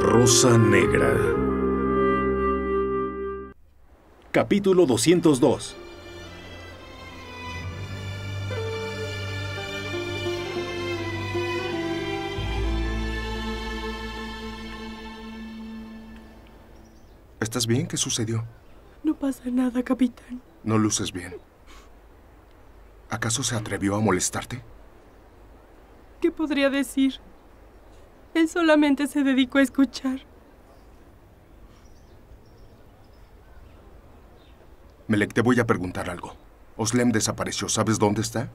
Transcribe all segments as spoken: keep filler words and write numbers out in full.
Rosa Negra. Capítulo doscientos dos. ¿Estás bien? ¿Qué sucedió? No pasa nada, capitán. No luces bien. ¿Acaso se atrevió a molestarte? ¿Qué podría decir? Él solamente se dedicó a escuchar. Melek, te voy a preguntar algo. Oslem desapareció. ¿Sabes dónde está?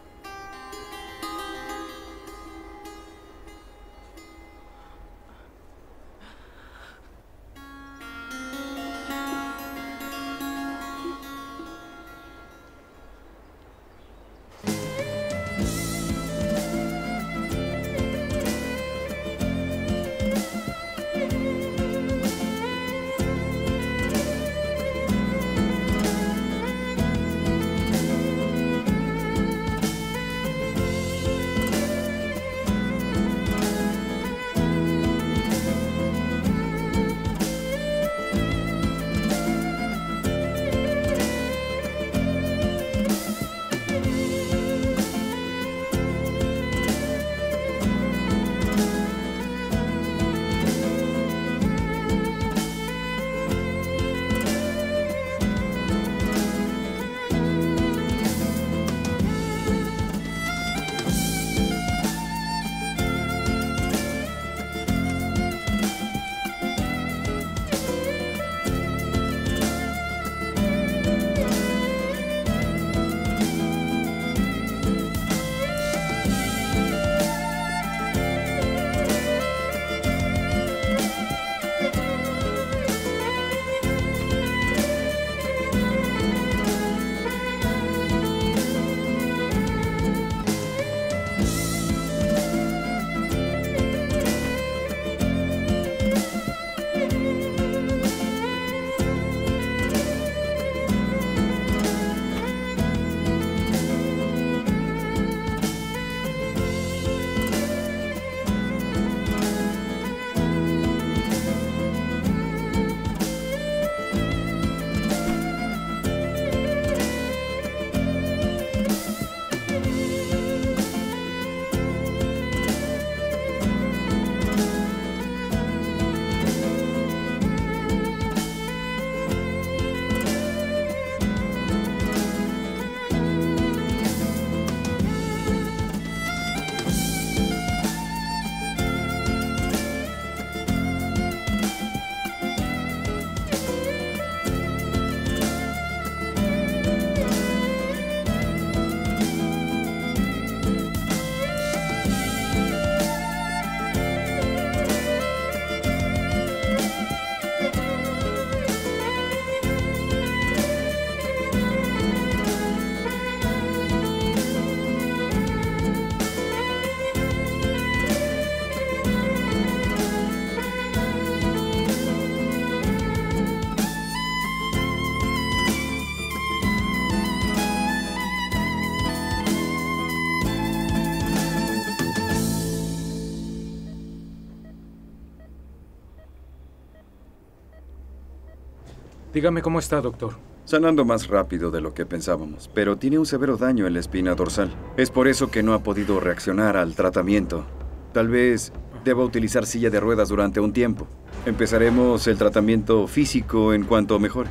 Dígame cómo está, doctor. Sanando más rápido de lo que pensábamos, pero tiene un severo daño en la espina dorsal. Es por eso que no ha podido reaccionar al tratamiento. Tal vez deba utilizar silla de ruedas durante un tiempo. Empezaremos el tratamiento físico en cuanto mejore.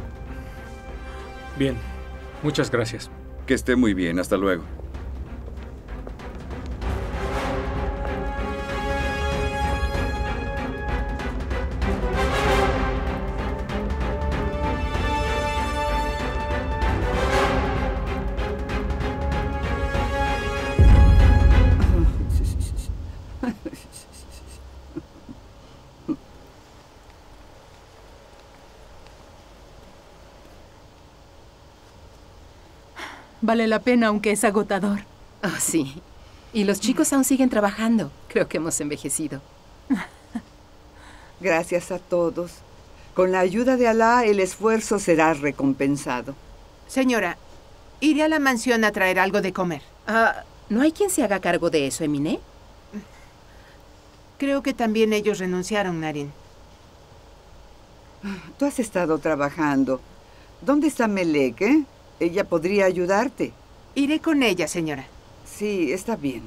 Bien, muchas gracias. Que esté muy bien, hasta luego. Vale la pena, aunque es agotador. Oh, sí. Y los chicos aún siguen trabajando. Creo que hemos envejecido. Gracias a todos. Con la ayuda de Alá, el esfuerzo será recompensado. Señora, iré a la mansión a traer algo de comer. Ah, ¿no hay quien se haga cargo de eso, Emine? Creo que también ellos renunciaron, Naren. Tú has estado trabajando. ¿Dónde está Melek, eh? Ella podría ayudarte. Iré con ella, señora. Sí, está bien.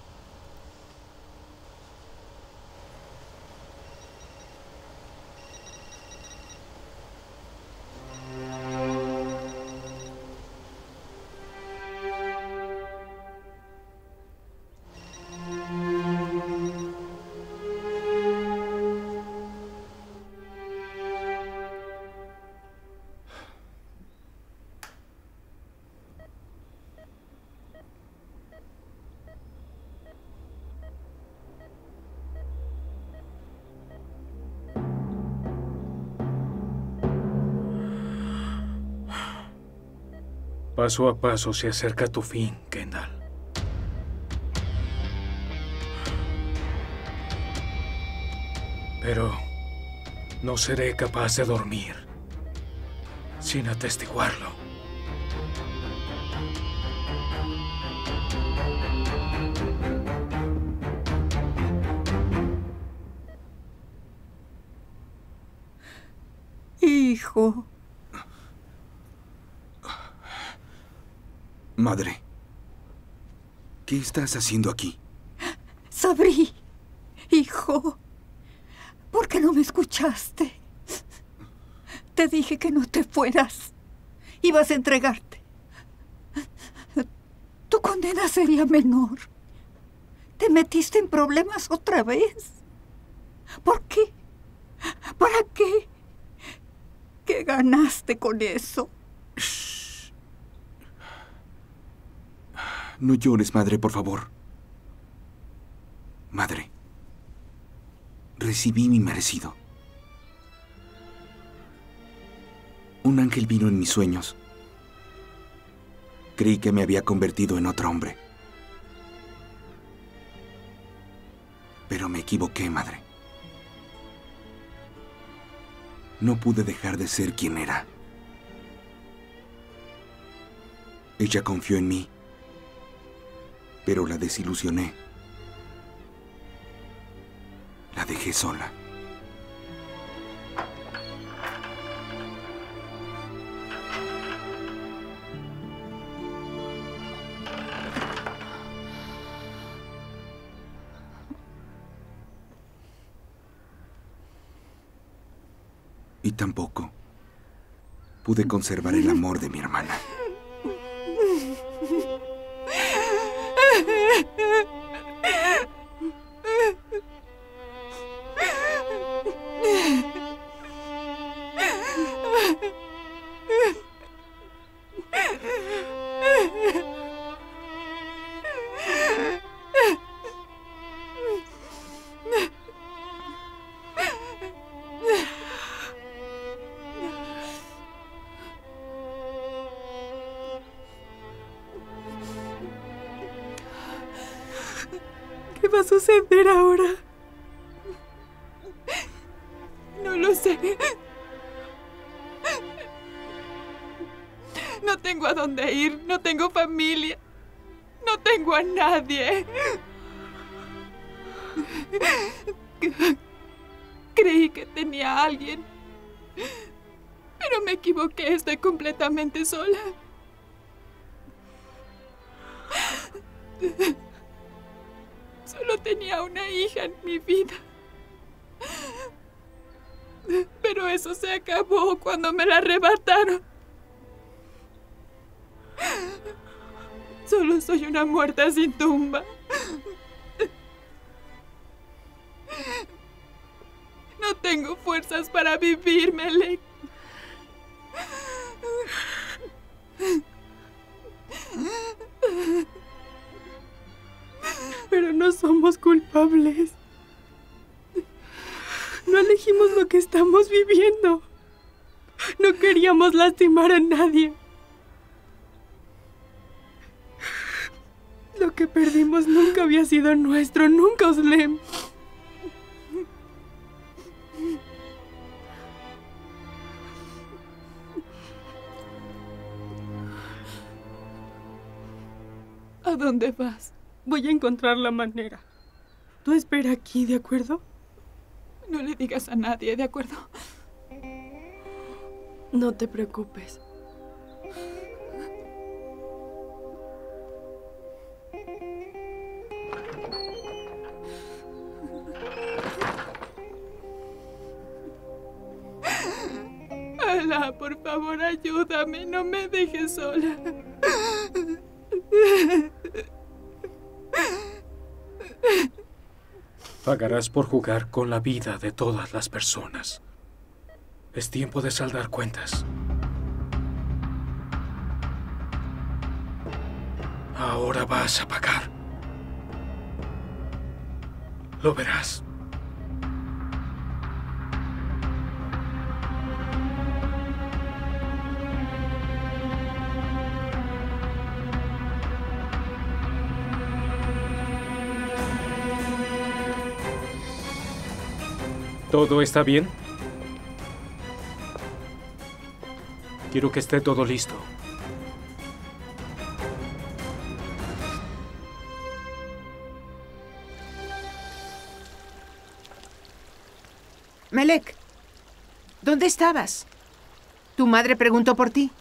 Paso a paso se acerca tu fin, Kendall. Pero no seré capaz de dormir sin atestiguarlo. Hijo. Madre, ¿qué estás haciendo aquí? Sabrí, hijo, ¿por qué no me escuchaste? Te dije que no te fueras. Ibas a entregarte. Tu condena sería menor. Te metiste en problemas otra vez. ¿Por qué? ¿Para qué? ¿Qué ganaste con eso? No llores, madre, por favor. Madre, recibí mi merecido. Un ángel vino en mis sueños. Creí que me había convertido en otro hombre. Pero me equivoqué, madre. No pude dejar de ser quien era. Ella confió en mí, pero la desilusioné. La dejé sola. Y tampoco pude conservar el amor de mi hermana. ¿Qué va a suceder ahora? No lo sé. No tengo a dónde ir, no tengo familia, no tengo a nadie. Creí que tenía a alguien, pero me equivoqué, estoy completamente sola. Solo tenía una hija en mi vida. Pero eso se acabó cuando me la arrebataron. Solo soy una muerta sin tumba. No tengo fuerzas para vivir, Melek. Pero no somos culpables. No elegimos lo que estamos viviendo. No queríamos lastimar a nadie. Lo que perdimos nunca había sido nuestro, nunca, Oslem. ¿A dónde vas? Voy a encontrar la manera. Tú espera aquí, ¿de acuerdo? No le digas a nadie, ¿de acuerdo? No te preocupes. Alá, por favor, ayúdame. No me dejes sola. Pagarás por jugar con la vida de todas las personas. Es tiempo de saldar cuentas. Ahora vas a pagar. Lo verás. ¿Todo está bien? Quiero que esté todo listo. Melek, ¿dónde estabas? ¿Tu madre preguntó por ti?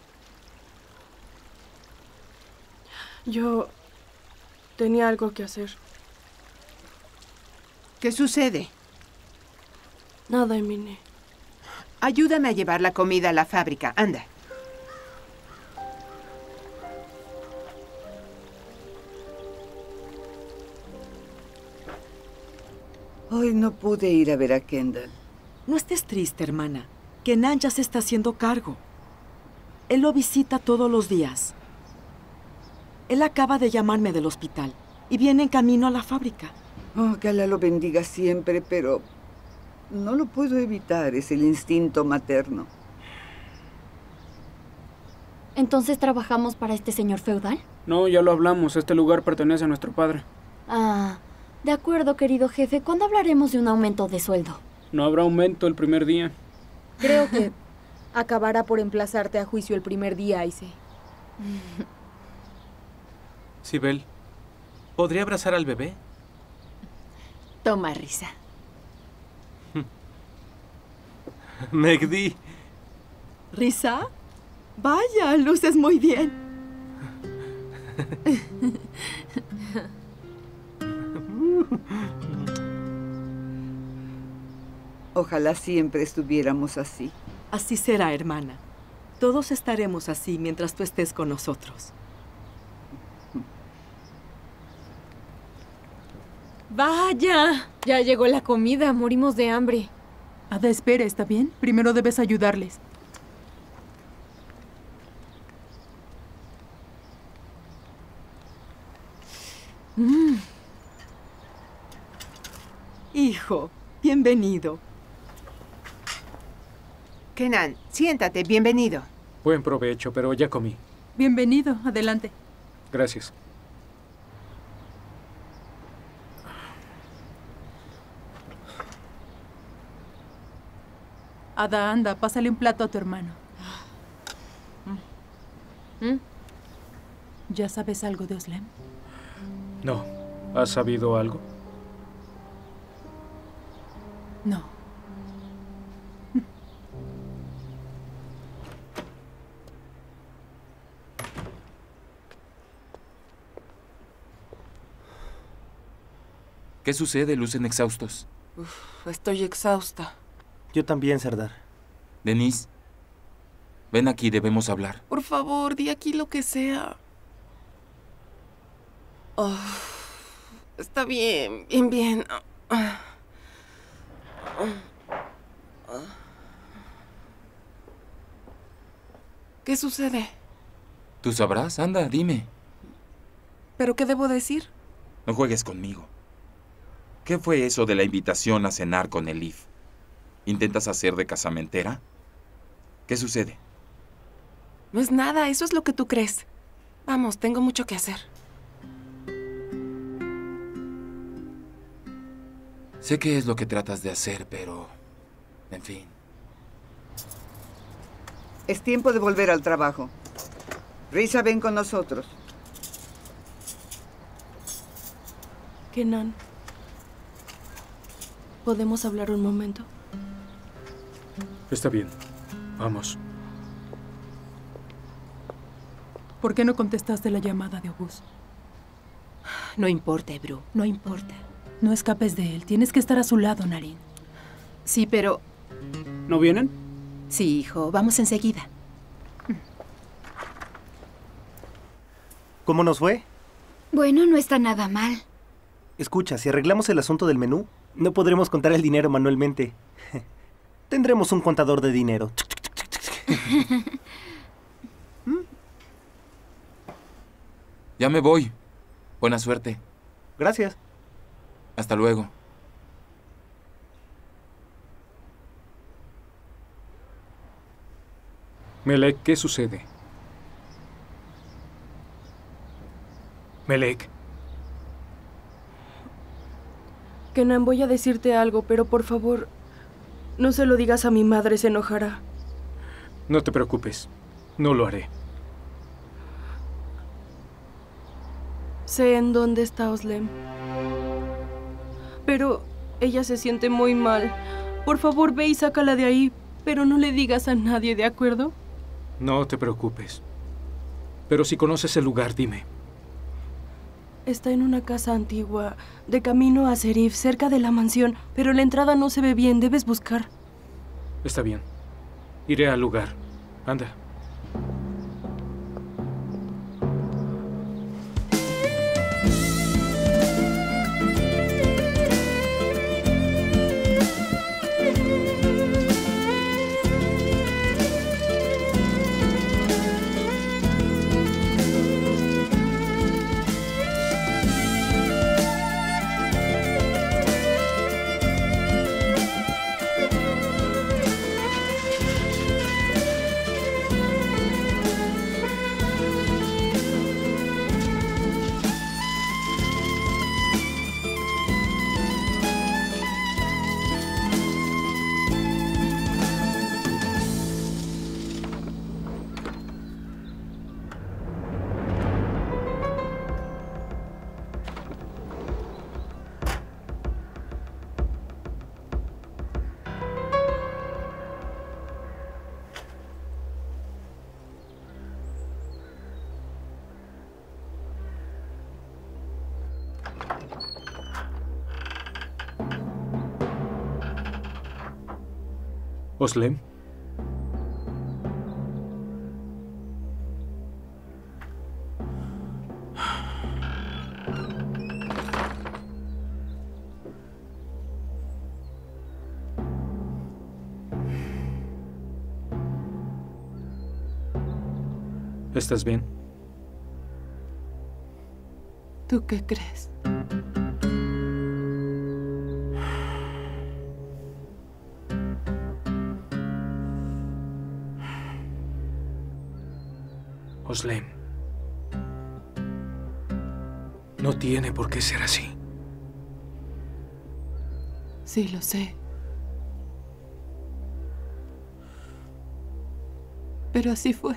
Yo tenía algo que hacer. ¿Qué sucede? Nada, Emine. Ayúdame a llevar la comida a la fábrica. Anda. Hoy no pude ir a ver a Kendall. No estés triste, hermana. Kenan ya se está haciendo cargo. Él lo visita todos los días. Él acaba de llamarme del hospital y viene en camino a la fábrica. Oh, que Alá lo bendiga siempre, pero no lo puedo evitar. Es el instinto materno. ¿Entonces trabajamos para este señor feudal? No, ya lo hablamos. Este lugar pertenece a nuestro padre. Ah, de acuerdo, querido jefe. ¿Cuándo hablaremos de un aumento de sueldo? No habrá aumento el primer día. Creo que acabará por emplazarte a juicio el primer día, Aise. Sibel, ¿podría abrazar al bebé? Toma, Risa. Megdi. ¿Risa? Vaya, luces muy bien. Ojalá siempre estuviéramos así. Así será, hermana. Todos estaremos así mientras tú estés con nosotros. ¡Vaya! Ya llegó la comida. Morimos de hambre. Ada, espera, ¿está bien? Primero debes ayudarles. Mm. Hijo, bienvenido. Kenan, siéntate, bienvenido. Buen provecho, pero ya comí. Bienvenido, adelante. Gracias. Ada, anda, pásale un plato a tu hermano. ¿Mm? ¿Ya sabes algo de Oslem? No. ¿Has sabido algo? No. ¿Qué sucede? Lucen exhaustos. Uf, estoy exhausta. Yo también, Sardar. Denise, ven aquí, debemos hablar. Por favor, di aquí lo que sea. Oh, está bien, bien, bien. ¿Qué sucede? Tú sabrás, anda, dime. ¿Pero qué debo decir? No juegues conmigo. ¿Qué fue eso de la invitación a cenar con Elif? ¿Intentas hacer de casamentera? ¿Qué sucede? No es nada, eso es lo que tú crees. Vamos, tengo mucho que hacer. Sé qué es lo que tratas de hacer, pero... En fin. Es tiempo de volver al trabajo. Risa, ven con nosotros. Kenan, ¿podemos hablar un momento? Está bien. Vamos. ¿Por qué no contestaste la llamada de August? No importa, Ebru, no importa. No escapes de él. Tienes que estar a su lado, Naren. Sí, pero... ¿No vienen? Sí, hijo. Vamos enseguida. ¿Cómo nos fue? Bueno, no está nada mal. Escucha, si arreglamos el asunto del menú, no podremos contar el dinero manualmente. Tendremos un contador de dinero. Ya me voy. Buena suerte. Gracias. Hasta luego. Melek, ¿qué sucede? Melek. Kenan, voy a decirte algo, pero por favor, no se lo digas a mi madre, se enojará. No te preocupes. No lo haré. Sé en dónde está Oslem. Pero ella se siente muy mal. Por favor, ve y sácala de ahí, pero no le digas a nadie, ¿de acuerdo? No te preocupes. Pero si conoces el lugar, dime. Está en una casa antigua, de camino a Serif, cerca de la mansión, pero la entrada no se ve bien, debes buscar. Está bien. Iré al lugar. Anda. Oslem. ¿Estás bien? ¿Tú qué crees? Oslem. No tiene por qué ser así. Sí, lo sé. Pero así fue.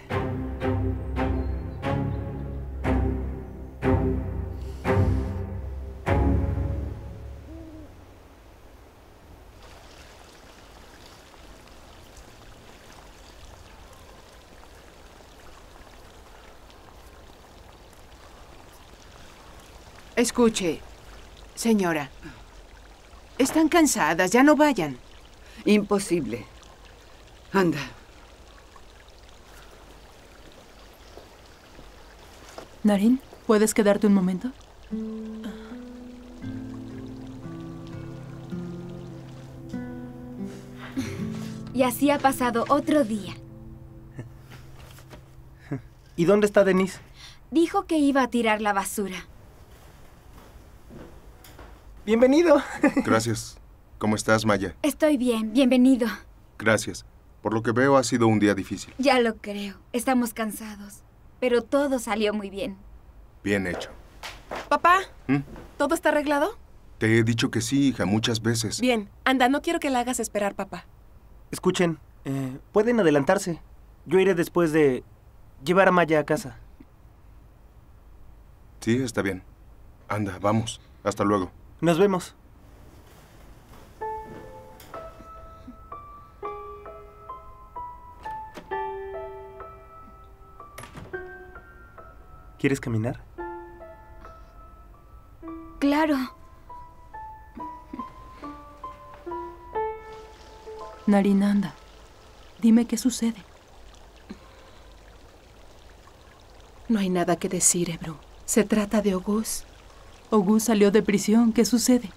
Escuche, señora. Están cansadas, ya no vayan. Imposible. Anda. Naren, ¿puedes quedarte un momento? Y así ha pasado otro día. ¿Y dónde está Denise? Dijo que iba a tirar la basura. Bienvenido. Gracias. ¿Cómo estás, Maya? Estoy bien, bienvenido. Gracias. Por lo que veo, ha sido un día difícil. Ya lo creo. Estamos cansados. Pero todo salió muy bien. Bien hecho. Papá, ¿Mm? ¿todo está arreglado? Te he dicho que sí, hija, muchas veces. Bien. Anda, no quiero que la hagas esperar, papá. Escuchen, eh, pueden adelantarse. Yo iré después de llevar a Maya a casa. Sí, está bien. Anda, vamos. Hasta luego. Nos vemos. ¿Quieres caminar? Claro. Naren, anda. Dime qué sucede. No hay nada que decir, Ebru. Se trata de August. August salió de prisión. ¿Qué sucede?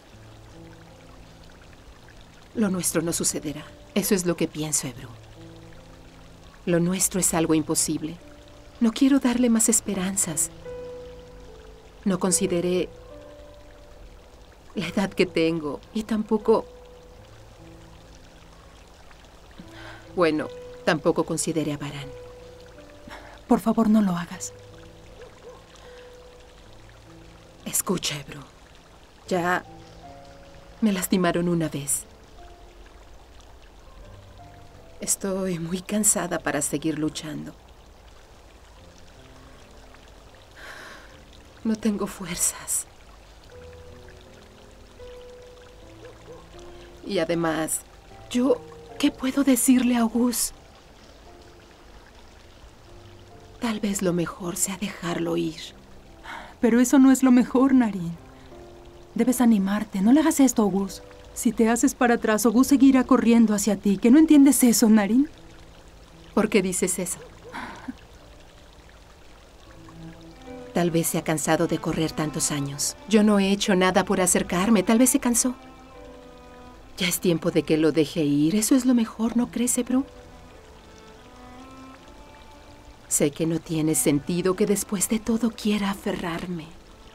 Lo nuestro no sucederá. Eso es lo que pienso, Ebru. Lo nuestro es algo imposible. No quiero darle más esperanzas. No consideré la edad que tengo y tampoco... Bueno, tampoco consideré a Baran. Por favor, no lo hagas. Escucha, Ebru. Ya me lastimaron una vez. Estoy muy cansada para seguir luchando. No tengo fuerzas. Y además, yo... ¿Qué puedo decirle a August? Tal vez lo mejor sea dejarlo ir. Pero eso no es lo mejor, Naren. Debes animarte. No le hagas esto a August. Si te haces para atrás, August seguirá corriendo hacia ti. ¿Que no entiendes eso, Naren? ¿Por qué dices eso? Tal vez se ha cansado de correr tantos años. Yo no he hecho nada por acercarme. Tal vez se cansó. Ya es tiempo de que lo deje ir. Eso es lo mejor, ¿no crees, Ebru? Sé que no tiene sentido que después de todo quiera aferrarme.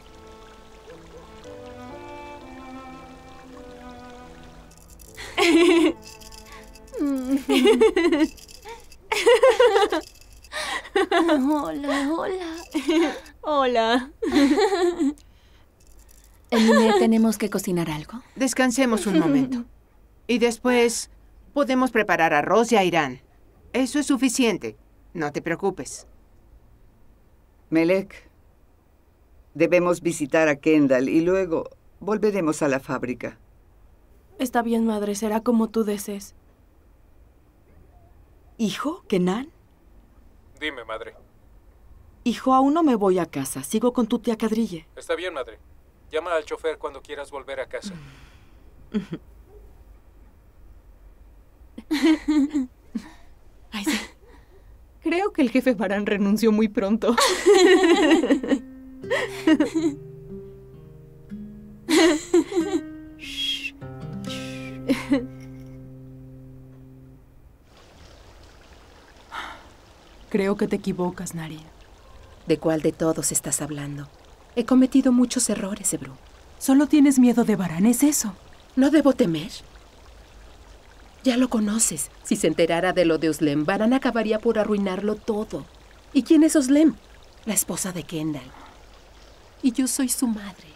Hola, hola. Hola. Emine, ¿tenemos que cocinar algo? Descansemos un momento. Y después podemos preparar arroz y airán. Eso es suficiente. No te preocupes. Melek, debemos visitar a Kendall y luego volveremos a la fábrica. Está bien, madre. Será como tú desees. ¿Hijo? ¿Kenan? Dime, madre. Hijo, aún no me voy a casa. Sigo con tu tía Kadrille. Está bien, madre. Llama al chofer cuando quieras volver a casa. Ay, sí. Creo que el jefe Baran renunció muy pronto. Creo que te equivocas, Naren. ¿De cuál de todos estás hablando? He cometido muchos errores, Ebru. Solo tienes miedo de Baran, ¿es eso? ¿No debo temer? Ya lo conoces. Si se enterara de lo de Özlem, Baran acabaría por arruinarlo todo. ¿Y quién es Özlem? La esposa de Kendall. Y yo soy su madre.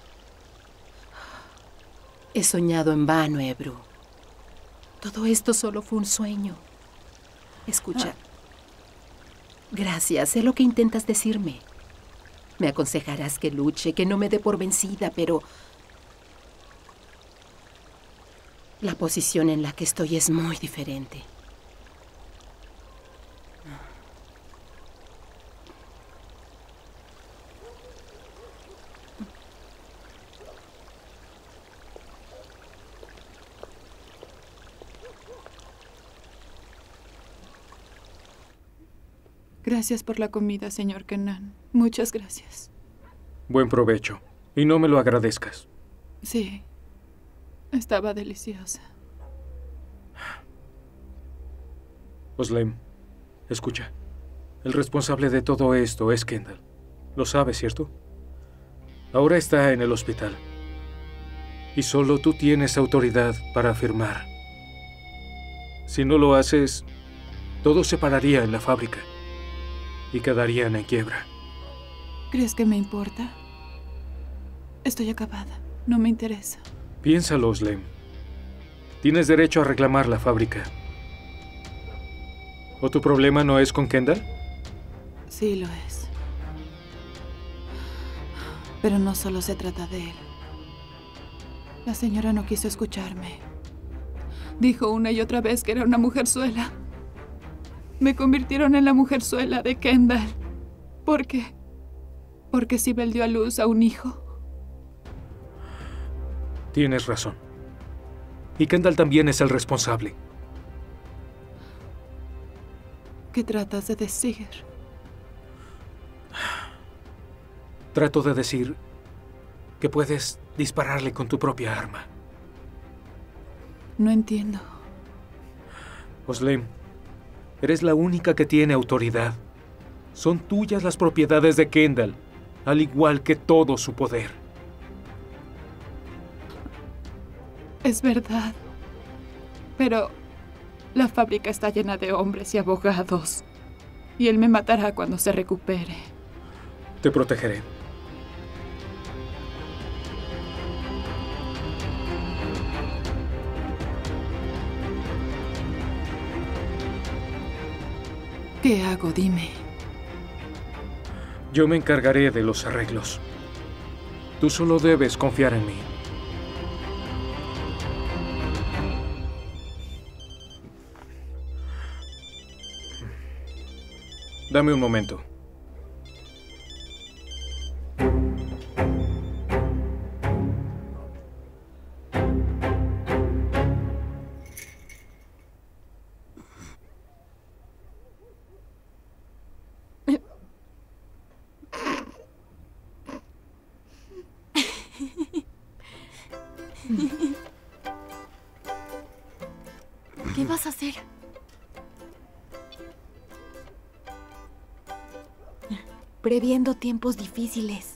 He soñado en vano, Ebru. Todo esto solo fue un sueño. Escucha. Gracias, sé lo que intentas decirme. Me aconsejarás que luche, que no me dé por vencida, pero... la posición en la que estoy es muy diferente. Gracias por la comida, señor Kenan. Muchas gracias. Buen provecho. Y no me lo agradezcas. Sí. Estaba deliciosa. Özlem, escucha. El responsable de todo esto es Kendall. Lo sabes, ¿cierto? Ahora está en el hospital. Y solo tú tienes autoridad para afirmar. Si no lo haces, todo se pararía en la fábrica. Y quedarían en quiebra. ¿Crees que me importa? Estoy acabada. No me interesa. Piénsalo, Özlem. Tienes derecho a reclamar la fábrica. ¿O tu problema no es con Kendall? Sí, lo es. Pero no solo se trata de él. La señora no quiso escucharme. Dijo una y otra vez que era una mujerzuela. Me convirtieron en la mujerzuela de Kendall. Porque Porque Sibel dio a luz a un hijo. Tienes razón. Y Kendall también es el responsable. ¿Qué tratas de decir? Trato de decir que puedes dispararle con tu propia arma. No entiendo. Oslem, eres la única que tiene autoridad. Son tuyas las propiedades de Kendall, al igual que todo su poder. Es verdad. Pero la fábrica está llena de hombres y abogados. Y él me matará cuando se recupere. Te protegeré. ¿Qué hago? Dime. Yo me encargaré de los arreglos. Tú solo debes confiar en mí. Dame un momento. ¿Qué vas a hacer? Previendo tiempos difíciles.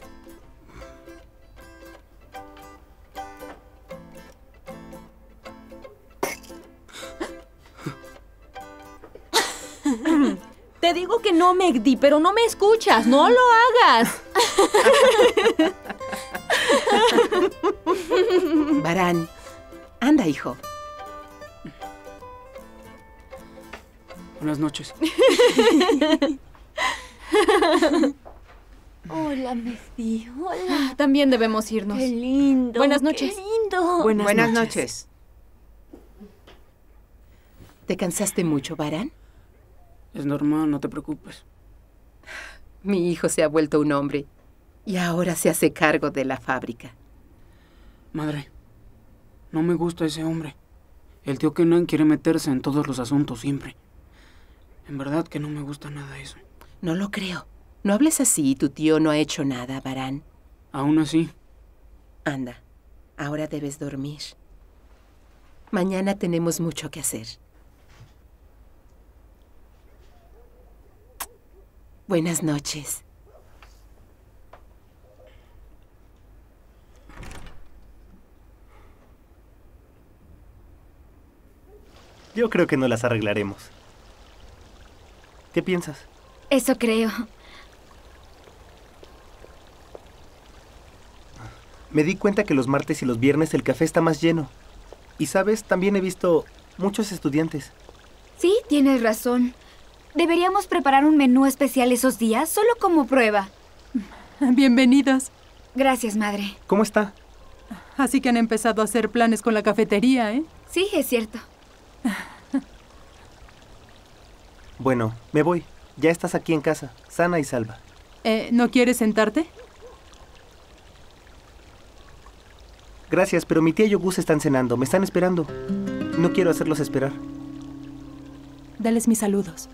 Te digo que no, Megdi, pero no me escuchas. ¡No lo hagas! Varán, anda, hijo. Buenas noches. Hola, Megdi. Hola. También debemos irnos. Qué lindo. Buenas noches. Qué lindo. Buenas, Buenas noches. noches. ¿Te cansaste mucho, Varán? Es normal, no te preocupes. Mi hijo se ha vuelto un hombre y ahora se hace cargo de la fábrica. Madre, no me gusta ese hombre. El tío Kenan quiere meterse en todos los asuntos siempre. En verdad que no me gusta nada eso. No lo creo. No hables así, tu tío no ha hecho nada, Varán. Aún así. Anda, ahora debes dormir. Mañana tenemos mucho que hacer. Buenas noches. Yo creo que no las arreglaremos. ¿Qué piensas? Eso creo. Me di cuenta que los martes y los viernes el café está más lleno. Y sabes, también he visto muchos estudiantes. Sí, tienes razón. Deberíamos preparar un menú especial esos días, solo como prueba. Bienvenidos. Gracias, madre. ¿Cómo está? Así que han empezado a hacer planes con la cafetería, ¿eh? Sí, es cierto. Bueno, me voy. Ya estás aquí en casa, sana y salva. Eh, ¿no quieres sentarte? Gracias, pero mi tía y Gus están cenando. Me están esperando. No quiero hacerlos esperar. Dales mis saludos.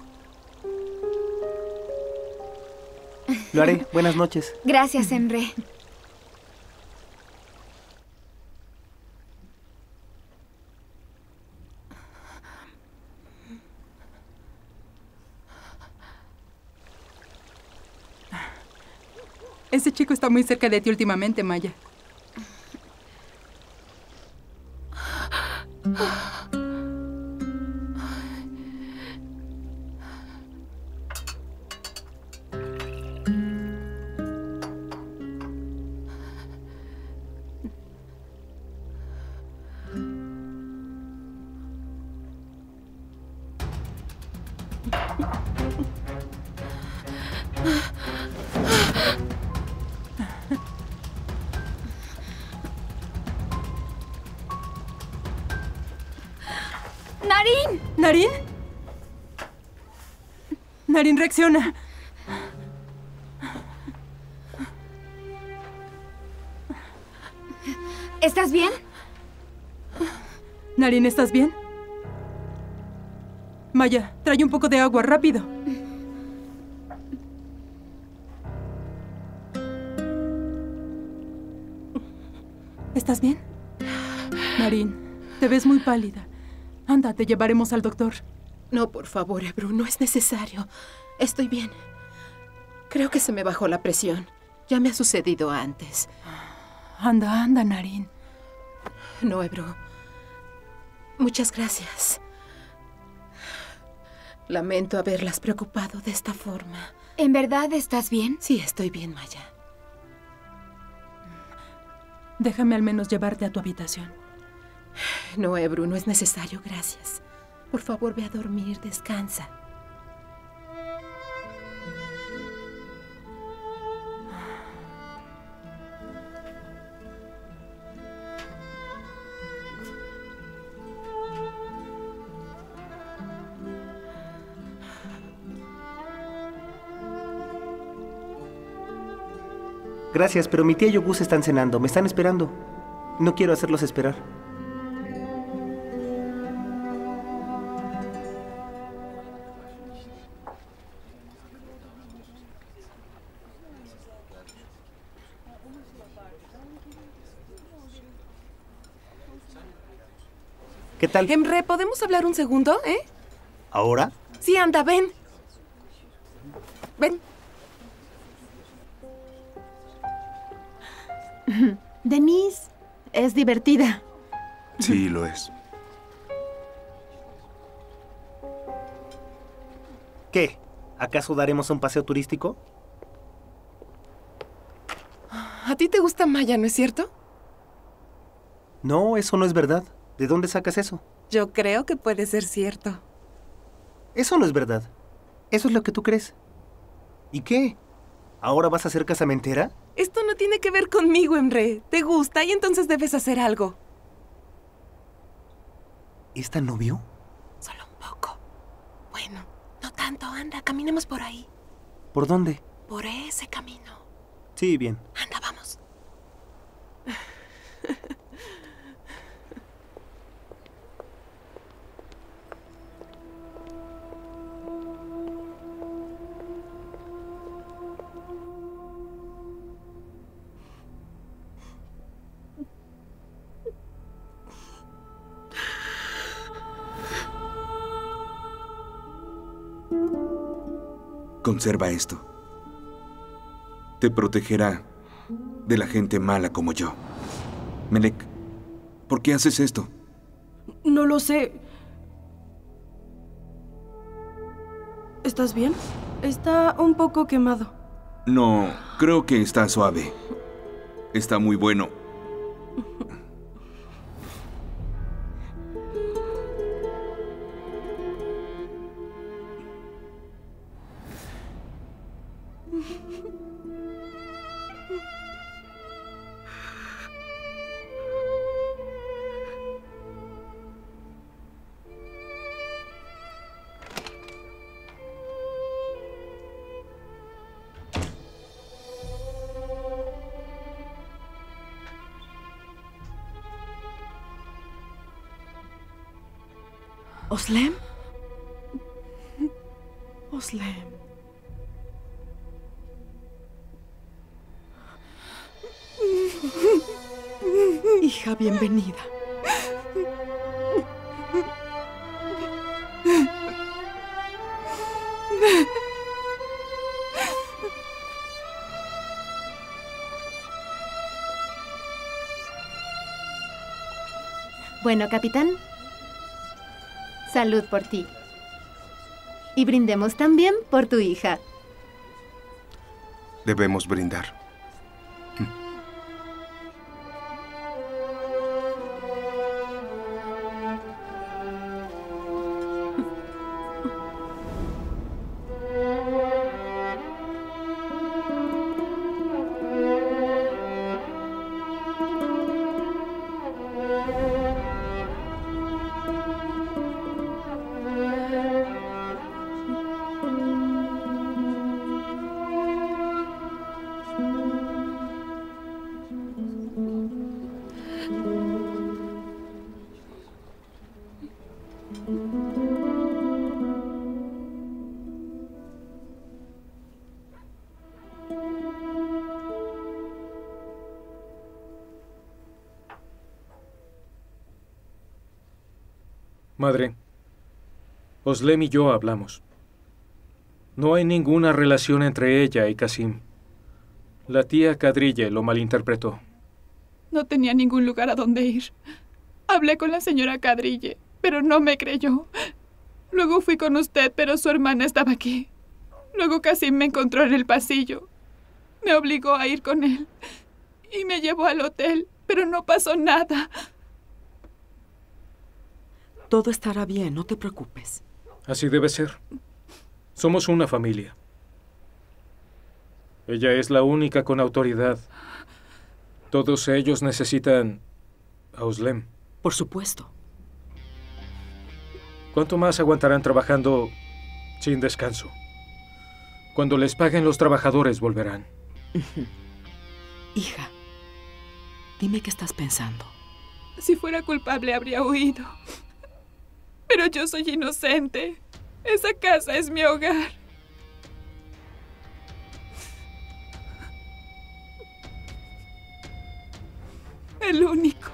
Lo haré. Buenas noches. Gracias, Emre. Ese chico está muy cerca de ti últimamente, Maya. ¡Narín! ¿Narín? Narín, reacciona. ¿Estás bien? Naren, ¿estás bien? Maya, trae un poco de agua, rápido. ¿Estás bien? Naren, te ves muy pálida. Anda, te llevaremos al doctor. No, por favor, Ebru, no es necesario. Estoy bien. Creo que se me bajó la presión. Ya me ha sucedido antes. Anda, anda, Naren. No, Ebru. Muchas gracias. Lamento haberlas preocupado de esta forma. ¿En verdad estás bien? Sí, estoy bien, Maya. Déjame al menos llevarte a tu habitación. No, Ebru, no es necesario, gracias. Por favor, ve a dormir, descansa. Gracias, pero mi tía y Gus están cenando. Me están esperando. No quiero hacerlos esperar. ¿Qué tal? Emre, ¿podemos hablar un segundo, eh? ¿Ahora? Sí, anda, ven. Ven. Denise es divertida. Sí, lo es. ¿Qué? ¿Acaso daremos un paseo turístico? ¿A ti te gusta Maya, no es cierto? No, eso no es verdad. ¿De dónde sacas eso? Yo creo que puede ser cierto. Eso no es verdad. Eso es lo que tú crees. ¿Y qué? ¿Ahora vas a ser casamentera? Esto no tiene que ver conmigo, Emre. Te gusta y entonces debes hacer algo. ¿Es tan novio? Solo un poco. Bueno, no tanto. Anda, caminemos por ahí. ¿Por dónde? Por ese camino. Sí, bien. Anda, vamos. Conserva esto. Te protegerá de la gente mala como yo. Melek, ¿por qué haces esto? No lo sé. ¿Estás bien? Está un poco quemado. No, creo que está suave. Está muy bueno. ¿Oslem? Oslem. Hija, bienvenida. Bueno, capitán. Salud por ti. Y brindemos también por tu hija. Debemos brindar. Madre, Oslem y yo hablamos. No hay ninguna relación entre ella y Kasim. La tía Kadrille lo malinterpretó. No tenía ningún lugar a donde ir. Hablé con la señora Kadrille, pero no me creyó. Luego fui con usted, pero su hermana estaba aquí. Luego Kasim me encontró en el pasillo. Me obligó a ir con él. Y me llevó al hotel, pero no pasó nada. Todo estará bien, no te preocupes. Así debe ser. Somos una familia. Ella es la única con autoridad. Todos ellos necesitan a Oslem. Por supuesto. ¿Cuánto más aguantarán trabajando sin descanso? Cuando les paguen, los trabajadores volverán. Hija, dime qué estás pensando. Si fuera culpable, habría huido. Pero yo soy inocente. Esa casa es mi hogar. El único.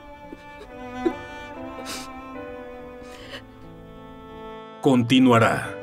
Continuará.